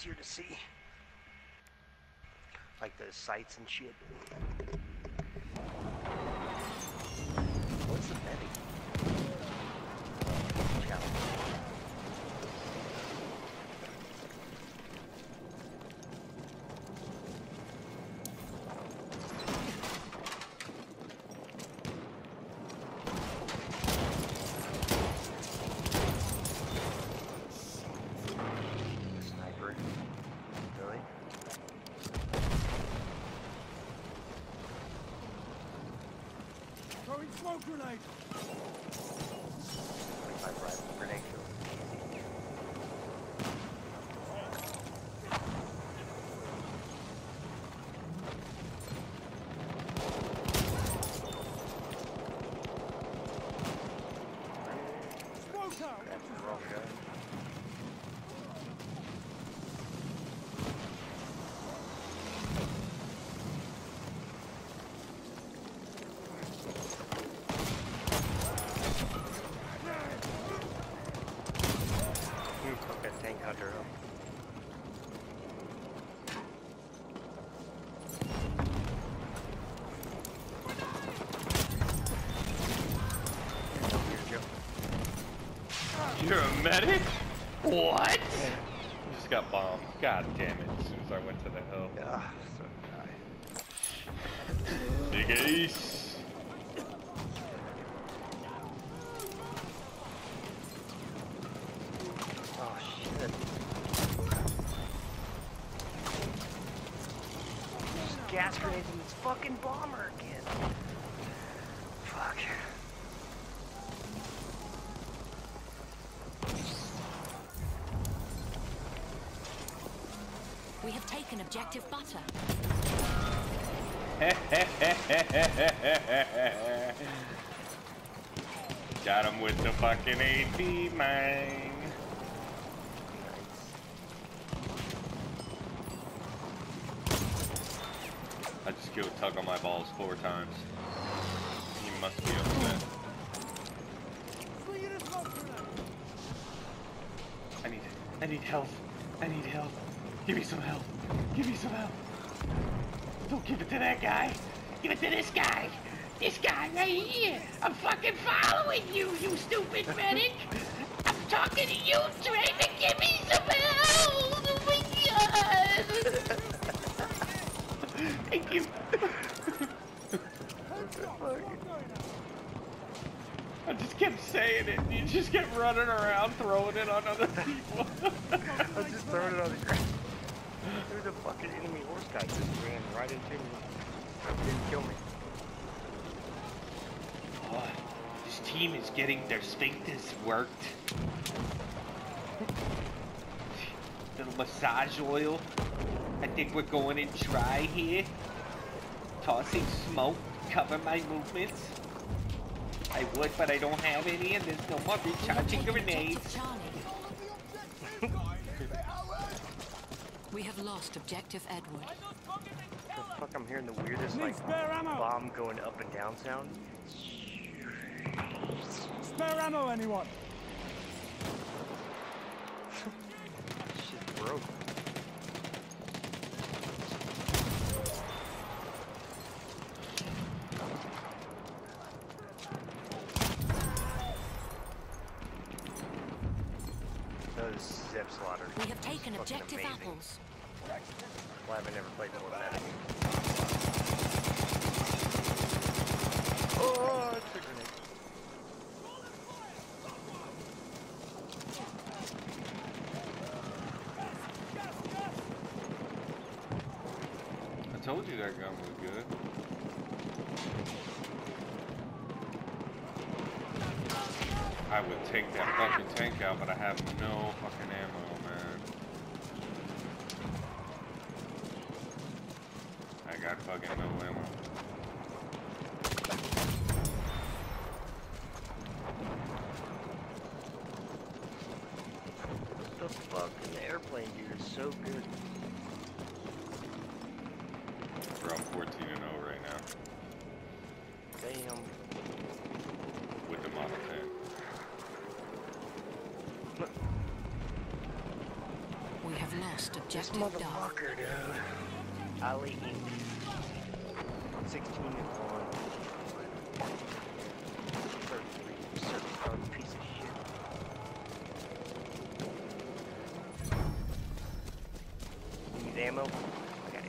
easier to see. Like the sights and shit. What's the medic? Sniper. Really? Throwing smoke grenade! 25 rifle grenade kill. Smoke out! That's the wrong guy. Fuck that tank hunter up. You're a medic? What? You just got bombed. God damn it, as soon as I went to the hill. Yeah, so Big Ace! oh shit. Just gas grenades in this fucking bomber again. Fuck. We have taken objective butter. Got him with the fucking AT, man. I just killed Tug on my balls 4 times. He must be upset. Slinging a smoke grenade! I need help. I need help. Give me some help. Give me some help. Don't give it to that guy. Give it to this guy. This guy right here. I'm fucking following you, you stupid medic. I'm talking to you, trying to give me some help. Oh my god. Thank you. I just kept saying it. You just kept running around, throwing it on other people. I was just throwing it on the ground. There's a fucking enemy horse guy just ran right into me. Didn't kill me. Oh, this team is getting their sphincters worked. Little massage oil. I think we're going in dry here. Tossing smoke to cover my movements. I would, but I don't have any, and there's no more recharging grenades. We have lost objective Edward. The fuck, I'm hearing the weirdest like spare ammo. bomb going up and down sound. Spare ammo, anyone? Shit broke. Those Zep Slaughter. We have taken Fucking objective amazing. apples. Why have I never played that one? Oh, it's a grenade. I told you that gun was good. I would take that fucking tank out, but I have no fucking ammo, man. I got fucking no ammo. What the fuck? The airplane gear is so good. We're up 14-0 right now Damn. with the Model 10. We have lost lost This objective Duff. motherfucker, dude. Ali Inc. 16 and 1. 33. Certain piece of shit. You need ammo? Okay.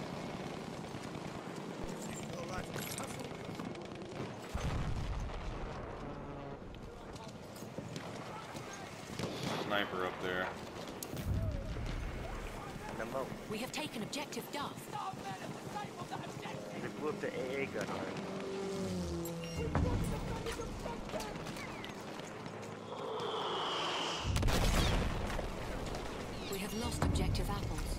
Sniper up there. Ammo. We have taken objective Duff. They blew up the AA gun on him. We have lost objective Apples.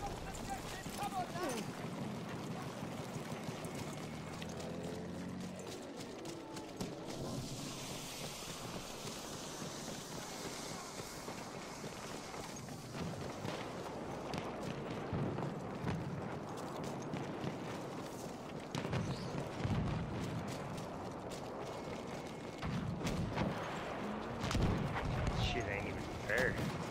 Shit ain't even fair.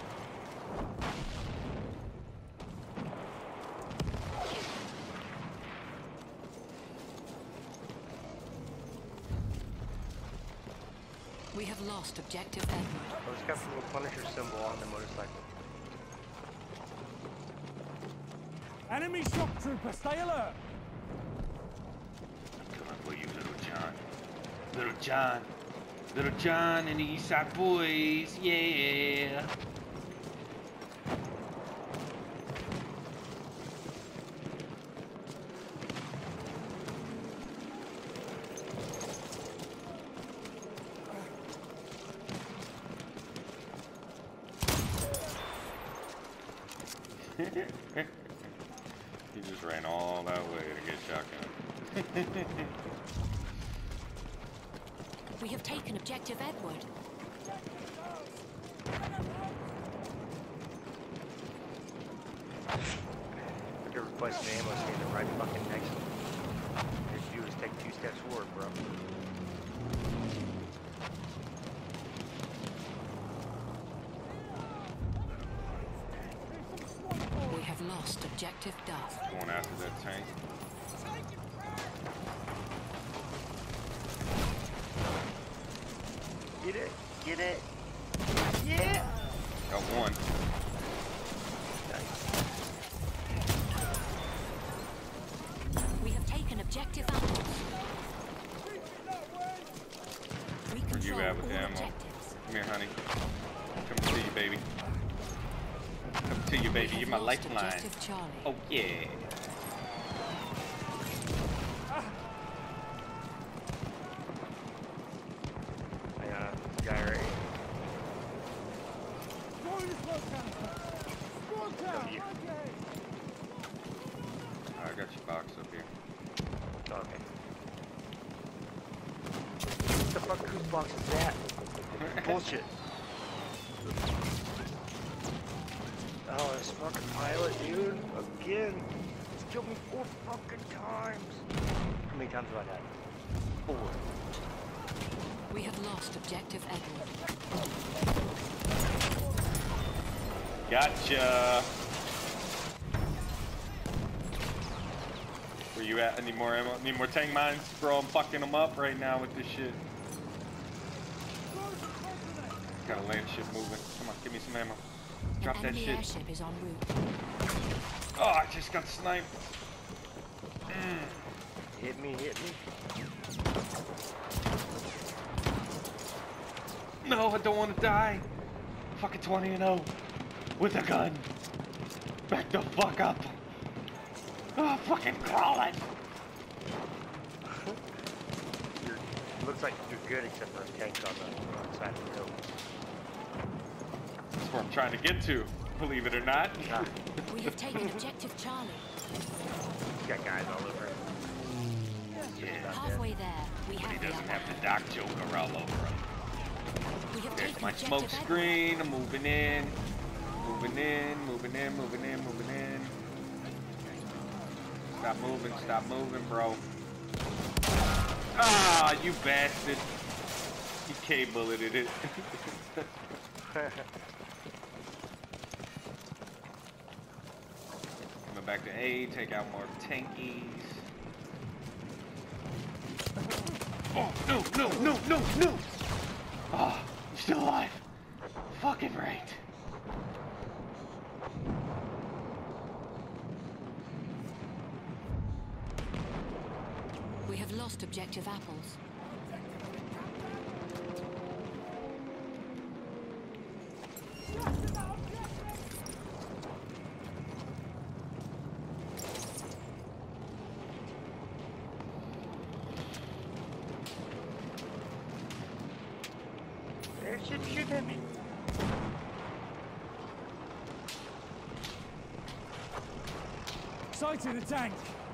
We have lost objective Edward. Let's capture the Punisher symbol on the motorcycle. Enemy shock trooper, stay alert! Coming for you, Little John. Little John. Little John and the Eastside Boys, yeah. He just ran all that way to get shotgun. We have taken objective Edward. If you're requesting ammo, stand right fucking next to me. All you have to do is take 2 steps forward, bro. We have lost objective Duff. Going after that tank. Get it? Get it? Yeah! Got one. We have taken objective Apples. We Where you control at with all the ammo? objectives. Come here, honey. Come to you, baby. Come to you, baby. We You're have my lost lifeline. objective Charlie. Oh, yeah. Guy right here. Throw in the smoke canister! Smoke down! you. Okay. I got your box up here. Okay. What the fuck? Whose box is that? Bullshit. Oh, this fucking pilot, dude. Again. He's killed me 4 fucking times. How many times have I died? 4. We have lost objective Edward. Gotcha. Where you at? I need more ammo. Need more tank mines, bro. I'm fucking them up right now with this shit. Got a land ship moving. Come on, give me some ammo. Drop An that enemy shit. airship is en route. Oh, I just got sniped. Hit me, hit me. No, I don't want to die. Fucking 20-0 with a gun. Back the fuck up. Oh, fucking crawling. Looks like you're good except for a tank on the wrong side of the road. That's where I'm trying to get to, believe it or not. Ah, We have taken objective Charlie. he's got guys all over him. Yeah, Halfway there, we but have he the doesn't upper have the Doc Joker all over him. We have There's taken my objective smoke Edward. screen. I'm moving in. Moving in, moving in, moving in, moving in. Stop moving, bro. Ah, you bastard. He K-bulleted it. back to A, take out more tankies. Oh, no, no, no, no, no! Oh, you're still alive. Fucking right. We have lost objective apples. They're shooting at me. Sighted a tank.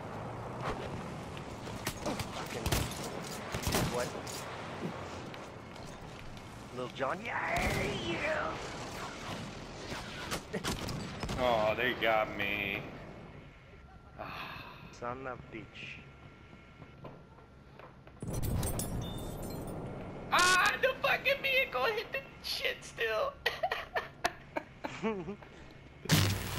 Fucking what? Little John, yeah. Oh, they got me. Son of a bitch. Ah, the fucking vehicle hit the shit still.